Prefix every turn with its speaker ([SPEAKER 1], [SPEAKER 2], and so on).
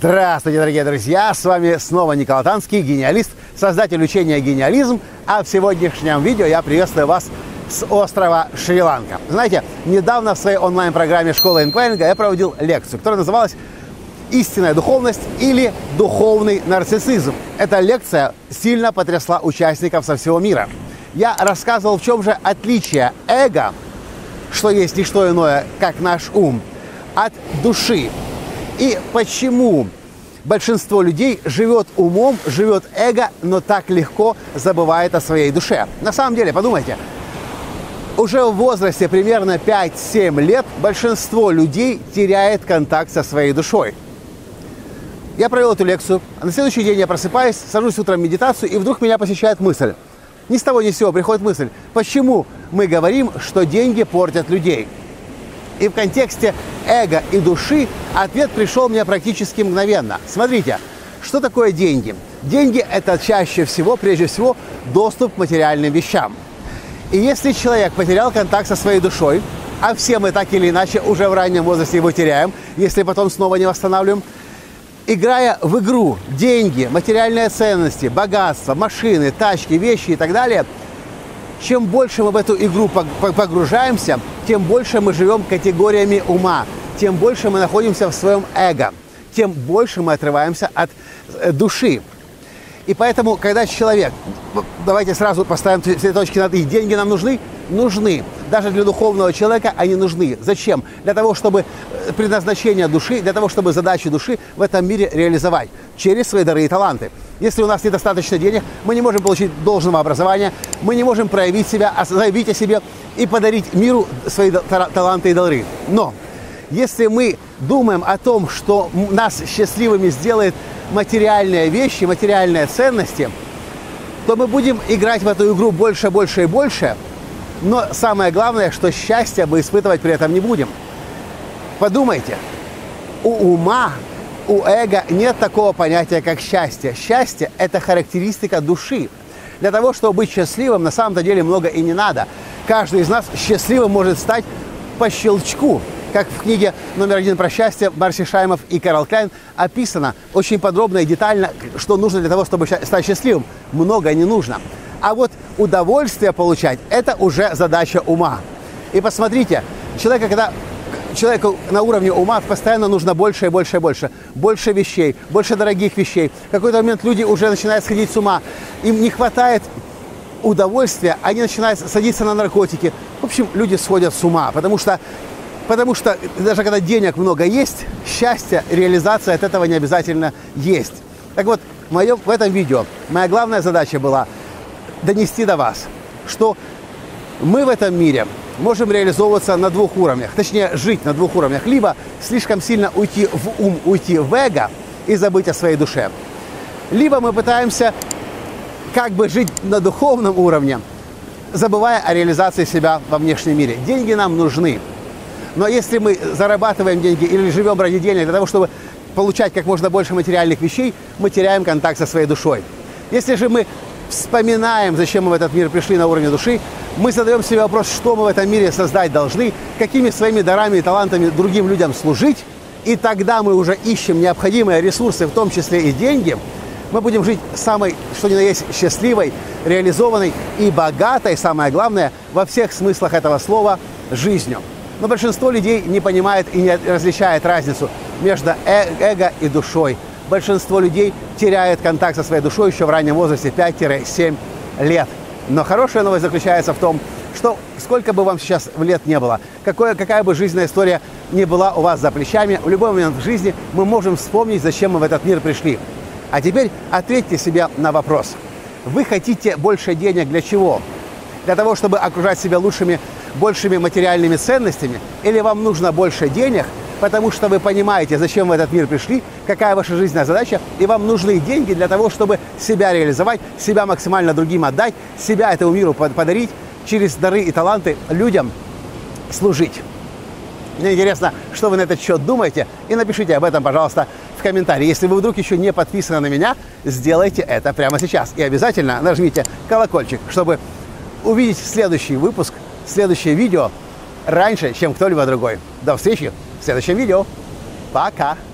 [SPEAKER 1] Здравствуйте, дорогие друзья! С вами снова Николай Танский, гениалист, создатель учения «Гениализм». А в сегодняшнем видео я приветствую вас с острова Шри-Ланка. Знаете, недавно в своей онлайн-программе «Школа инквайринга» я проводил лекцию, которая называлась «Истинная духовность» или «Духовный нарциссизм». Эта лекция сильно потрясла участников со всего мира. Я рассказывал, в чем же отличие эго, что есть не что иное, как наш ум, от души. И почему большинство людей живет умом, живет эго, но так легко забывает о своей душе. На самом деле, подумайте, уже в возрасте примерно 5-7 лет большинство людей теряет контакт со своей душой. Я провел эту лекцию, а на следующий день я просыпаюсь, сажусь утром в медитацию, и вдруг меня посещает мысль. Ни с того ни с сего приходит мысль, почему мы говорим, что деньги портят людей? И в контексте эго и души ответ пришел мне практически мгновенно. Смотрите, что такое деньги? Деньги – это чаще всего, прежде всего, доступ к материальным вещам. И если человек потерял контакт со своей душой, а все мы так или иначе уже в раннем возрасте его теряем, если потом снова не восстанавливаем, играя в игру деньги, материальные ценности, богатство, машины, тачки, вещи и так далее, чем больше мы в эту игру погружаемся, тем больше мы живем категориями ума, тем больше мы находимся в своем эго, тем больше мы отрываемся от души. И поэтому, когда человек, давайте сразу поставим все точки над «и», деньги нам нужны? Нужны. Даже для духовного человека они нужны. Зачем? Для того, чтобы предназначение души, для того, чтобы задачи души в этом мире реализовать через свои дары и таланты. Если у нас недостаточно денег, мы не можем получить должного образования, мы не можем проявить себя, заявить о себе и подарить миру свои таланты и дары. Но если мы думаем о том, что нас счастливыми сделает материальные вещи, материальные ценности, то мы будем играть в эту игру больше, больше и больше, но самое главное, что счастья мы испытывать при этом не будем. Подумайте, у ума, у эго нет такого понятия, как счастье. Счастье – это характеристика души. Для того, чтобы быть счастливым, на самом-то деле много и не надо. Каждый из нас счастливым может стать по щелчку. Как в книге номер 1 про счастье Марси Шаймов и Кэрол Клайн описано очень подробно и детально, что нужно для того, чтобы стать счастливым. Много не нужно. А вот удовольствие получать – это уже задача ума. И посмотрите, человеку на уровне ума постоянно нужно больше и больше и больше. Больше вещей, больше дорогих вещей. В какой-то момент люди уже начинают сходить с ума. Им не хватает удовольствия, они начинают садиться на наркотики. В общем, люди сходят с ума, потому что даже когда денег много есть, счастье, реализация от этого не обязательно есть. Так вот, в этом видео моя главная задача была донести до вас, что мы в этом мире можем реализовываться на двух уровнях, точнее, жить на двух уровнях. Либо слишком сильно уйти в ум, уйти в эго и забыть о своей душе. Либо мы пытаемся как бы жить на духовном уровне, забывая о реализации себя во внешнем мире. Деньги нам нужны. Но если мы зарабатываем деньги или живем ради денег для того, чтобы получать как можно больше материальных вещей, мы теряем контакт со своей душой. Если же мы вспоминаем, зачем мы в этот мир пришли на уровне души, мы задаем себе вопрос, что мы в этом мире создать должны, какими своими дарами и талантами другим людям служить, и тогда мы уже ищем необходимые ресурсы, в том числе и деньги, мы будем жить самой, что ни на есть, счастливой, реализованной и богатой, самое главное, во всех смыслах этого слова, жизнью. Но большинство людей не понимает и не различает разницу между эго и душой. Большинство людей теряет контакт со своей душой еще в раннем возрасте 5-7 лет. Но хорошая новость заключается в том, что сколько бы вам сейчас лет не было, какая бы жизненная история не была у вас за плечами, в любой момент в жизни мы можем вспомнить, зачем мы в этот мир пришли. А теперь ответьте себе на вопрос. Вы хотите больше денег для чего? Для того, чтобы окружать себя большими материальными ценностями? Или вам нужно больше денег, потому что вы понимаете, зачем вы в этот мир пришли, какая ваша жизненная задача, и вам нужны деньги для того, чтобы себя реализовать, себя максимально другим отдать, себя этому миру подарить, через дары и таланты людям служить. Мне интересно, что вы на этот счет думаете, и напишите об этом, пожалуйста, в комментарии. Если вы вдруг еще не подписаны на меня, сделайте это прямо сейчас. И обязательно нажмите колокольчик, чтобы увидеть следующий выпуск, следующее видео раньше, чем кто-либо другой. До встречи в следующем видео. Пока!